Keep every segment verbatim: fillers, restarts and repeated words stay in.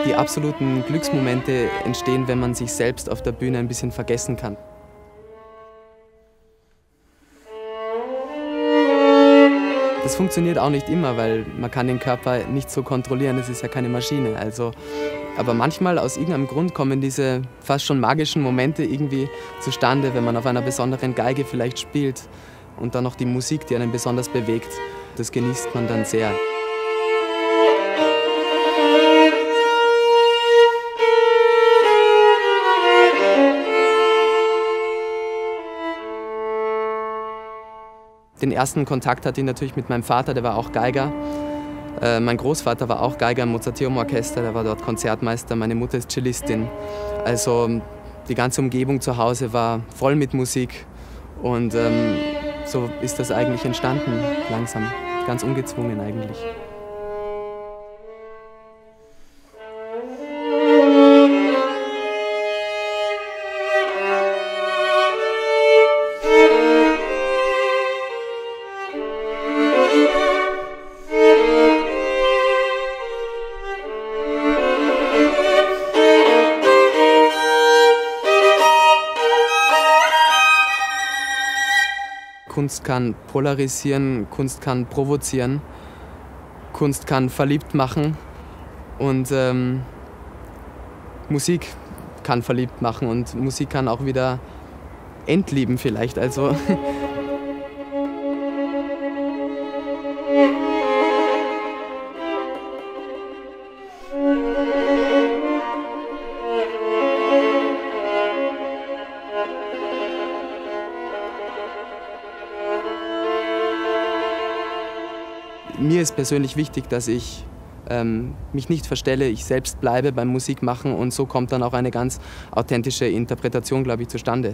Die absoluten Glücksmomente entstehen, wenn man sich selbst auf der Bühne ein bisschen vergessen kann. Das funktioniert auch nicht immer, weil man kann den Körper nicht so kontrollieren, es ist ja keine Maschine. Also, aber manchmal aus irgendeinem Grund kommen diese fast schon magischen Momente irgendwie zustande, wenn man auf einer besonderen Geige vielleicht spielt und dann noch die Musik, die einen besonders bewegt. Das genießt man dann sehr. Den ersten Kontakt hatte ich natürlich mit meinem Vater, der war auch Geiger. Äh, mein Großvater war auch Geiger im Mozarteum-Orchester, der war dort Konzertmeister. Meine Mutter ist Cellistin. Also die ganze Umgebung zu Hause war voll mit Musik. Und ähm, so ist das eigentlich entstanden, langsam, ganz ungezwungen eigentlich. Kunst kann polarisieren, Kunst kann provozieren, Kunst kann verliebt machen und ähm, Musik kann verliebt machen und Musik kann auch wieder entlieben vielleicht. Also mir ist persönlich wichtig, dass ich ähm, mich nicht verstelle, ich selbst bleibe beim Musikmachen und so kommt dann auch eine ganz authentische Interpretation, glaube ich, zustande.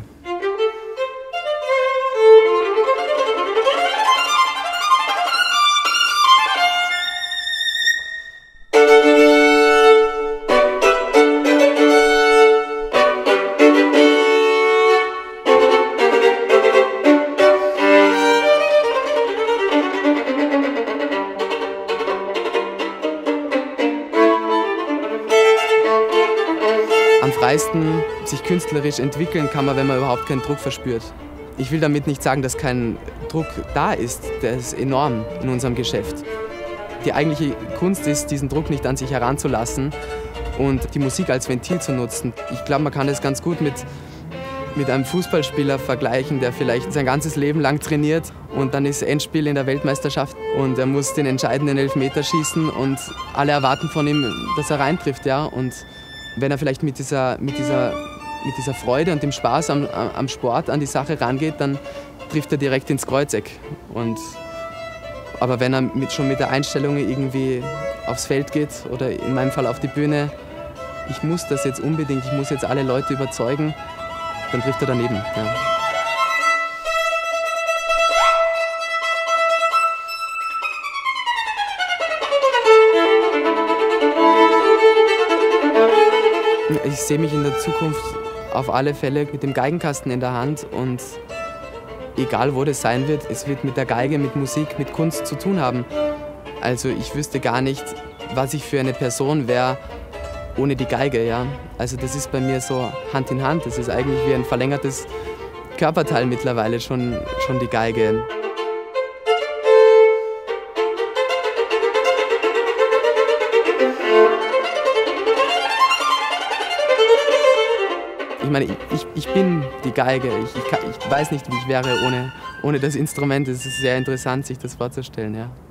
Am freisten sich künstlerisch entwickeln kann man, wenn man überhaupt keinen Druck verspürt. Ich will damit nicht sagen, dass kein Druck da ist. Der ist enorm in unserem Geschäft. Die eigentliche Kunst ist, diesen Druck nicht an sich heranzulassen und die Musik als Ventil zu nutzen. Ich glaube, man kann das ganz gut mit, mit einem Fußballspieler vergleichen, der vielleicht sein ganzes Leben lang trainiert und dann ist Endspiel in der Weltmeisterschaft und er muss den entscheidenden Elfmeter schießen und alle erwarten von ihm, dass er reintrifft. Ja? Und wenn er vielleicht mit dieser, mit, dieser, mit dieser Freude und dem Spaß am, am Sport an die Sache rangeht, dann trifft er direkt ins Kreuzeck. Und, aber wenn er mit, schon mit der Einstellung irgendwie aufs Feld geht oder in meinem Fall auf die Bühne, ich muss das jetzt unbedingt, ich muss jetzt alle Leute überzeugen, dann trifft er daneben. Ja. Ich sehe mich in der Zukunft auf alle Fälle mit dem Geigenkasten in der Hand und egal wo das sein wird, es wird mit der Geige, mit Musik, mit Kunst zu tun haben. Also ich wüsste gar nicht, was ich für eine Person wäre ohne die Geige. Ja? Also das ist bei mir so Hand in Hand, das ist eigentlich wie ein verlängertes Körperteil mittlerweile schon, schon die Geige. Ich meine, ich, ich bin die Geige. Ich, ich, kann, ich weiß nicht, wie ich wäre ohne, ohne das Instrument. Es ist sehr interessant, sich das vorzustellen. Ja.